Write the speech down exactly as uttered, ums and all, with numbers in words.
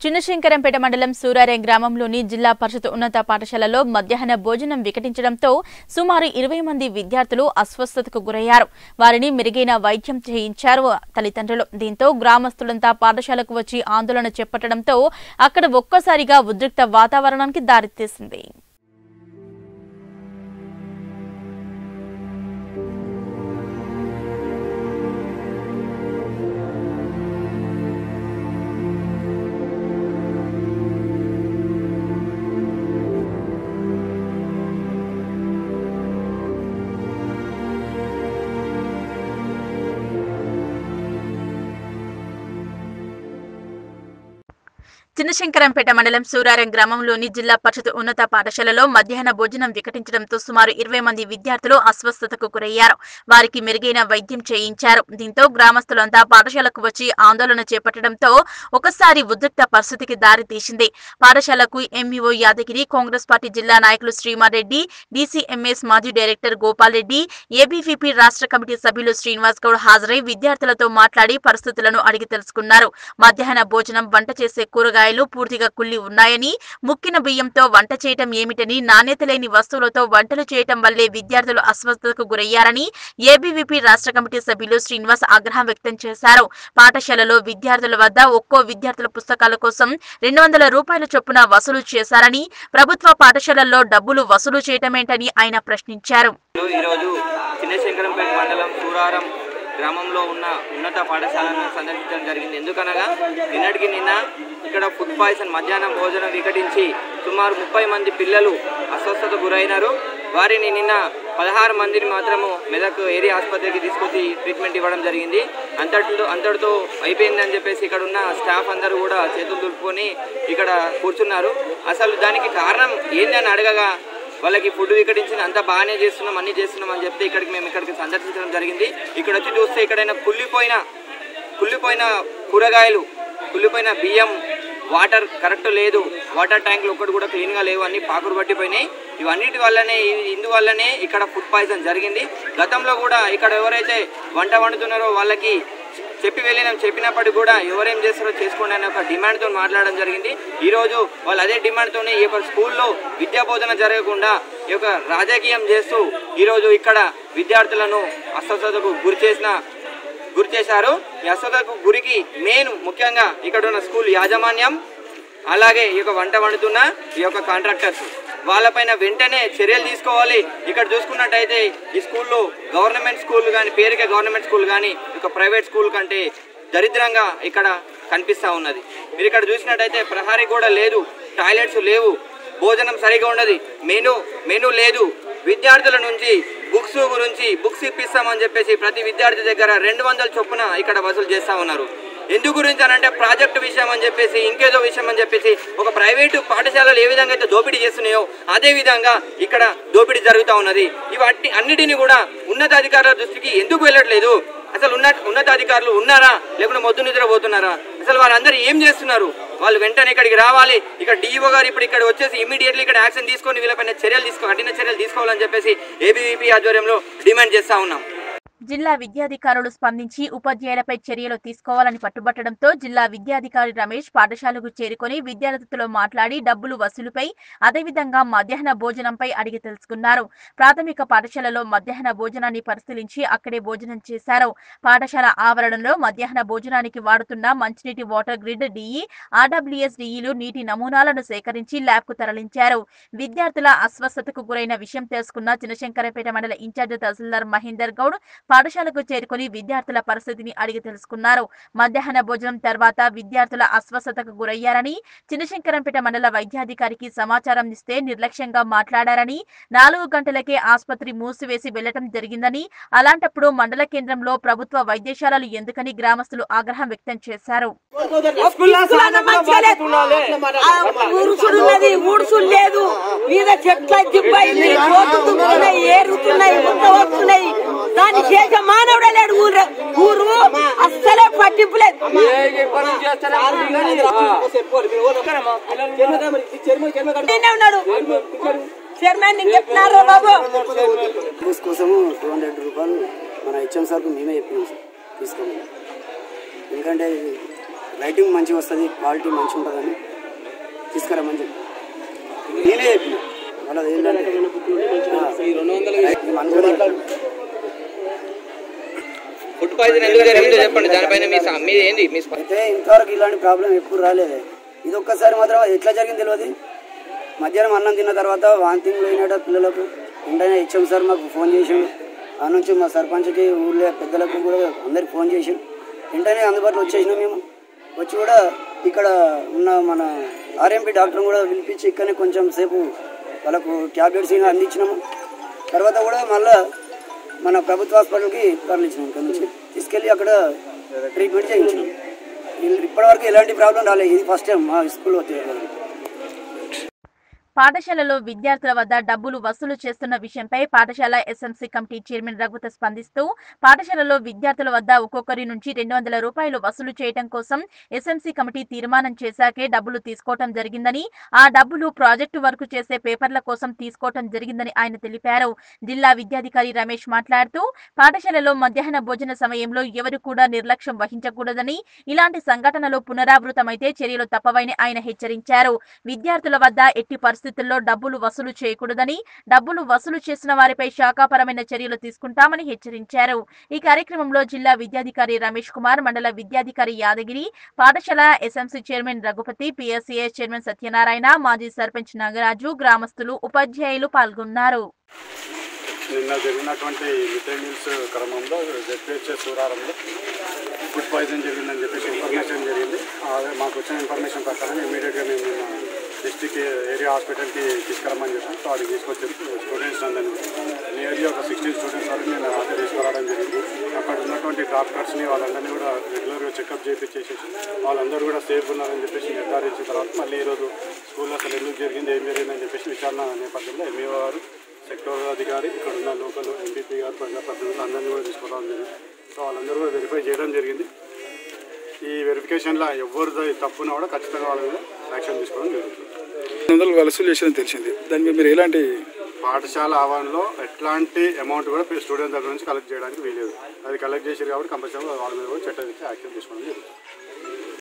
చిన్నశంకరంపేట మండలం సూరారం గ్రామంలోని జిల్లా పరిషత్ ఉన్నత పాఠశాలలో మధ్యాహ్న భోజనం వికటించడంతో సుమారు ఇరవై మంది విద్యార్థులు అస్వస్థతకు గురయ్యారు. వారిని మెరుగైన వైద్యం చేయించారు తల్లిదండ్రులు. దీంతో గ్రామస్తులంతా పాఠశాలకు వచ్చి ఆందోళన చేపట్టడంతో అక్కడ ఒక్కసారిగా ఉద్రిక్త వాతావరణానికి దారితీసింది. చిన్నశంకరంపేట మండలం సూరారం గ్రామంలోని జిల్లా పరిషత్ ఉన్నత పాఠశాలలో మధ్యాహ్న భోజనం వికటించడంతో సుమారు ఇరవై మంది విద్యార్థులు అస్వస్థతకు గురయ్యారు. వారికి మెరుగైన వైద్యం చేయించారు. దీంతో గ్రామస్తులంతా పాఠశాలకు వచ్చి ఆందోళన చేపట్టడంతో ఒకసారి ఉద్రిక్త పరిస్థితికి దారితీసింది. పాఠశాలకు ఎంఈఓ యాదగిరి, కాంగ్రెస్ పార్టీ జిల్లా నాయకులు శ్రీమారెడ్డి, డీసీఎంఎస్ మాజీ డైరెక్టర్ గోపాల్ రెడ్డి, ఏబీవీపీ రాష్ట్ర కమిటీ సభ్యులు శ్రీనివాస్ గౌడ్ హాజరై విద్యార్థులతో మాట్లాడి పరిస్థితులను అడిగి తెలుసుకున్నారు. మధ్యాహ్న భోజనం వంట చేసే కూరగాయలు పూర్తిగా కుళ్లి ఉన్నాయని, ముక్కిన బియ్యంతో వంట చేయటం ఏమిటని, నాణ్యత లేని వస్తువులతో వంటలు చేయటం వల్లే విద్యార్థులు అస్వస్థతకు గురయ్యారని ఏబీవీపీ రాష్ట్ర కమిటీ సభ్యులు శ్రీనివాస్ ఆగ్రహం వ్యక్తం చేశారు. పాఠశాలలో విద్యార్థుల వద్ద ఒక్కో విద్యార్థుల పుస్తకాల కోసం రెండు వందల రూపాయల చొప్పున వసూలు చేశారని, ప్రభుత్వ పాఠశాలల్లో డబ్బులు వసూలు చేయటమేంటని ఆయన ప్రశ్నించారు. గ్రామంలో ఉన్న ఉన్నత పాఠశాలను సందర్శించడం జరిగింది. ఎందుకనగా నిన్నటికి నిన్న ఇక్కడ ఫుడ్ పాయిజన్ మధ్యాహ్నం భోజనం వికటించి సుమారు ముప్పై మంది పిల్లలు అస్వస్థత గురైనారు. వారిని నిన్న పదహారు మందిని మాత్రము మెదక్ ఏరియా ఆసుపత్రికి తీసుకొచ్చి ట్రీట్మెంట్ ఇవ్వడం జరిగింది. అంతటితో అంతటితో అయిపోయిందని చెప్పేసి ఇక్కడ ఉన్న స్టాఫ్ అందరూ కూడా చేతులు దులుపుకొని ఇక్కడ కూర్చున్నారు. అసలు దానికి కారణం ఏందని అడగగా వాళ్ళకి ఫుడ్ వికటించింది, అంతా బాగానే చేస్తున్నాం, అన్నీ చేస్తున్నాం అని చెప్తే ఇక్కడికి మేము ఇక్కడికి సందర్శించడం జరిగింది. ఇక్కడ వచ్చి చూస్తే ఇక్కడైనా కుళ్ళిపోయిన కుళ్ళిపోయిన కూరగాయలు, కుళ్ళిపోయిన బియ్యం, వాటర్ కరెక్ట్ లేదు, వాటర్ ట్యాంకులు ఒక్కటి కూడా క్లీన్గా లేవు, అన్నీ పాకురు పట్టిపోయినాయి. ఇవన్నిటి వల్లనే ఇందువల్లనే ఇక్కడ ఫుడ్ పాయిజన్ జరిగింది. గతంలో కూడా ఇక్కడ ఎవరైతే వంట వండుతున్నారో వాళ్ళకి చెప్పి వెళ్ళినాం, చెప్పినప్పటికీ కూడా ఎవరేం చేస్తారో చేసుకోండి అనే ఒక డిమాండ్తో మాట్లాడడం జరిగింది. ఈరోజు వాళ్ళు అదే డిమాండ్తోనే ఈ యొక్క స్కూల్లో విద్యా బోధన జరగకుండా ఈ యొక్క రాజకీయం చేస్తూ ఈరోజు ఇక్కడ విద్యార్థులను అస్వస్థతకు గురి చేసిన గురి చేశారు. ఈ అస్వస్థతకు గురికి మెయిన్ ముఖ్యంగా ఇక్కడ ఉన్న స్కూల్ యాజమాన్యం, అలాగే ఈ యొక్క వంట వండుతున్న ఈ యొక్క కాంట్రాక్టర్స్, వాళ్ళపైన వెంటనే చర్యలు తీసుకోవాలి. ఇక్కడ చూసుకున్నట్టయితే ఈ స్కూల్లో గవర్నమెంట్ స్కూల్ కానీ, పేరుకే గవర్నమెంట్ స్కూల్ కానీ ఇక ప్రైవేట్ స్కూల్ కంటే దరిద్రంగా ఇక్కడ కనిపిస్తూ ఉన్నది. మీరు ఇక్కడ చూసినట్టయితే ప్రహారీ కూడా లేదు, టాయిలెట్స్ లేవు, భోజనం సరిగా ఉండదు, మెనూ మెనూ లేదు. విద్యార్థుల నుంచి బుక్స్ గురించి బుక్స్ ఇప్పిస్తామని చెప్పేసి ప్రతి విద్యార్థి దగ్గర రెండు వందల చొప్పున ఇక్కడ వసూలు చేస్తూ ఉన్నారు. ఎందు గురించి అని అంటే ప్రాజెక్టు విషయం అని చెప్పేసి, ఇంకేదో విషయం అని చెప్పేసి ఒక ప్రైవేటు పాఠశాలలు ఏ విధంగా అయితే దోపిడీ చేస్తున్నాయో అదే విధంగా ఇక్కడ దోపిడీ జరుగుతూ ఉన్నది. ఇవన్నీ అన్నిటిని కూడా ఉన్నతాధికారుల దృష్టికి ఎందుకు వెళ్ళట్లేదు? అసలు ఉన్న ఉన్నతాధికారులు ఉన్నారా, లేకుంటే మొద్దు నిద్రపోతున్నారా? అసలు వాళ్ళందరూ ఏం చేస్తున్నారు? వాళ్ళు వెంటనే ఇక్కడికి రావాలి. ఇక్కడ డిఈఓ గారు ఇప్పుడు ఇక్కడ వచ్చేసి ఇమీడియట్లీ ఇక్కడ యాక్షన్ తీసుకొని వీళ్ళపైన చర్యలు తీసుకో కఠిన చర్యలు తీసుకోవాలని చెప్పేసి ఏబీవీపీ ఆధ్వర్యంలో డిమాండ్ చేస్తూ ఉన్నాం. జిల్లా విద్యాధికారులు స్పందించి ఉపాధ్యాయులపై చర్యలు తీసుకోవాలని పట్టుబట్టడంతో జిల్లా విద్యాధికారి రమేష్ పాఠశాలకు చేరుకొని విద్యార్థులతో మాట్లాడి డబ్బులు వసూలుపై, అదేవిధంగా మధ్యాహ్న భోజనంపై అడిగి తెలుసుకున్నారు. ప్రాథమిక పాఠశాలలో మధ్యాహ్న భోజనాన్ని పరిశీలించి అక్కడే భోజనం చేశారు. పాఠశాల ఆవరణలో మధ్యాహ్న భోజనానికి వాడుతున్న మంచినీటి వాటర్ గ్రిడ్ డిఈ, ఆర్డబ్ల్యూఎస్ డిఈలు నీటి నమూనాలను సేకరించి ల్యాబ్ కు తరలించారు. విద్యార్థుల అస్వస్థతకు గురైన విషయం తెలుసుకున్న చిన్నశంకరంపేట మండల ఇన్ఛార్జ్ తహసీల్దార్ మహేందర్ గౌడ్ పాఠశాలకు చేరుకుని విద్యార్థుల పరిస్థితిని అడిగి తెలుసుకున్నారు. మధ్యాహ్న భోజనం తర్వాత విద్యార్థుల అస్వస్థతకు గురయ్యారని, చిన్నశంకరంపేట మండల వైద్యాధికారికి సమాచారం ఇస్తే నిర్లక్ష్యంగా మాట్లాడారని, నాలుగు గంటలకే ఆసుపత్రి మూసివేసి వెళ్లటం జరిగిందని, అలాంటప్పుడు మండల కేంద్రంలో ప్రభుత్వ వైద్యశాలలు ఎందుకని గ్రామస్తులు ఆగ్రహం వ్యక్తం చేశారు. దాన్ని చేసే మానవుడే లేడు. ఊరు ఊరు అస్సలే పట్టింపులేదు. ఉన్నాడు చైర్మన్ చెప్తున్నారు బాబు. కోసము టూ హండ్రెడ్ రూపాయలు మన హెచ్ఎం సార్కు మేమే చెప్పినాం సార్ తీసుకోమని. ఎందుకంటే రైటింగ్ మంచిగా వస్తుంది, క్వాలిటీ మంచిగా ఉంటుందని తీసుకురామని చెప్పి నేనే చెప్పిన వాళ్ళది ఏంటంటే ఫుడ్ పాయిజన్ ఎందుకు జరిగిందో చెప్పండి. దానిపైన మీ మీ ఏంది మీ అయితే ఇంతవరకు ఇలాంటి ప్రాబ్లం ఎప్పుడు రాలేదు. ఇది ఒక్కసారి మాత్రం ఎట్లా జరిగింది తెలియదు. మధ్యాహ్నం అన్నం తిన్న తర్వాత వాంతింగ్ అయినట్టు పిల్లలకు వెంటనే హెచ్ఎం సార్ మాకు ఫోన్ చేసిండు. ఆ నుంచి మా సర్పంచ్కి ఊళ్ళో పెద్దలకు కూడా అందరికి ఫోన్ చేసి వెంటనే అందుబాటులో వచ్చేసినాం. మేము వచ్చి కూడా ఇక్కడ ఉన్న మన ఆర్ఎంపీ డాక్టర్ని కూడా పిలిపించి ఇక్కడనే కొంచెం సేపు వాళ్ళకు ట్యాబ్లెట్స్ అందించినాము. తర్వాత కూడా మళ్ళీ మన ప్రభుత్వ హాస్పిటల్కి తరలించినాం. ఇక్కడ నుంచి తీసుకెళ్ళి అక్కడ ట్రీట్మెంట్ చేయించినాం. ఇప్పటివరకు ఎలాంటి ప్రాబ్లం రాలేదు. ఇది ఫస్ట్ టైం మా స్కూల్లో వచ్చేది. పాఠశాలలో విద్యార్థుల వద్ద డబ్బులు వసూలు చేస్తున్న విషయంపై పాఠశాల ఎస్ఎంసీ కమిటీ చైర్మన్ రఘుపతి స్పందిస్తూ పాఠశాలలో విద్యార్థుల వద్ద ఒక్కొక్కరి నుంచి రెండు వందల రూపాయలు వసూలు చేయడం కోసం ఎస్ఎంసీ కమిటీ తీర్మానం చేశాకే డబ్బులు తీసుకోవడం జరిగిందని, ఆ డబ్బులు ప్రాజెక్టు వర్క్ చేసే పేపర్ల కోసం తీసుకోవడం జరిగిందని ఆయన తెలిపారు. జిల్లా విద్యాధికారి రమేష్ మాట్లాడుతూ పాఠశాలలో మధ్యాహ్న భోజన సమయంలో ఎవరు కూడా నిర్లక్ష్యం వహించకూడదని, ఇలాంటి సంఘటనలు పునరావృతమైతే చర్యలు తప్పవని ఆయన హెచ్చరించారు. విద్యార్థుల వద్ద ఎట్టి పరిస్థితుల్లో డబ్బులు వసూలు చేయకూడదని, డబ్బులు వసూలు చేసిన వారిపై శాఖాపరమైన చర్యలు తీసుకుంటామని హెచ్చరించారు. ఈ కార్యక్రమంలో జిల్లా విద్యాధికారి రమేష్ కుమార్, మండల విద్యాధికారి యాదగిరి, పాఠశాల SMC chairman Raghupathi, PSCA chairman Satyanarayana, మాజీ సర్పంచ్ నాగరాజు, గ్రామస్తులు, ఉపాధ్యాయులు పాల్గొన్నారు. నిన్న జరిగినటువంటి మిడ్ డే మీల్స్ క్రమంలో జెడ్పీహెచ్ఎస్ సూరారంలో ఫుడ్ పాయిజన్ జరిగిందని చెప్పేసి ఇన్ఫర్మేషన్ జరిగింది. అదే మాకు వచ్చిన ఇన్ఫర్మేషన్ ప్రకారం ఇమీడియట్గా మేము నిన్న డిస్టిక్ ఏరియా హాస్పిటల్కి తీసుకురమ్మని చెప్పాను. సో అక్కడికి తీసుకొచ్చారు స్టూడెంట్స్ అందరినీ. నియర్లీ ఒక సిక్స్టీన్ స్టూడెంట్స్ వరకు నేను అక్కడ తీసుకురావడం జరిగింది. అక్కడ ఉన్నటువంటి డాక్టర్స్ని వాళ్ళందరినీ కూడా రెగ్యులర్గా చెకప్ చేయించేసేసి వాళ్ళందరూ కూడా సేఫ్ ఉన్నారని చెప్పేసి నిర్ధారించిన తర్వాత మళ్ళీ ఈరోజు స్కూల్లో అసలు ఎందుకు జరిగింది, ఏం జరిగిందని చెప్పేసి విచారణ నేపథ్యంలో ఎంఈఓ గారు, సెక్టర్ అధికారి, ఇక్కడ ఉన్న లోకల్ ఎంపీపీ గారు, ప్రజాప్రతినిధులు అందరినీ కూడా తీసుకోవడం జరిగింది. సో వాళ్ళందరూ కూడా వెరిఫై చేయడం జరిగింది. ఈ వెరిఫికేషన్లో ఎవరిది తప్పున్నా కూడా ఖచ్చితంగా వాళ్ళ మీద యాక్షన్ తీసుకోవడం జరుగుతుంది. వందలు వసూలు చేసిన తెలిసింది. దాని మీద మీరు ఎలాంటి పాఠశాల ఆవరణలో ఎట్లాంటి అమౌంట్ కూడా స్టూడెంట్ దగ్గర నుంచి కలెక్ట్ చేయడానికి వీలేదు. అది కలెక్ట్ చేసారు కాబట్టి కంపల్సరీ వాళ్ళ మీద కూడా చట్టం యాక్షన్ తీసుకోవడం జరుగుతుంది.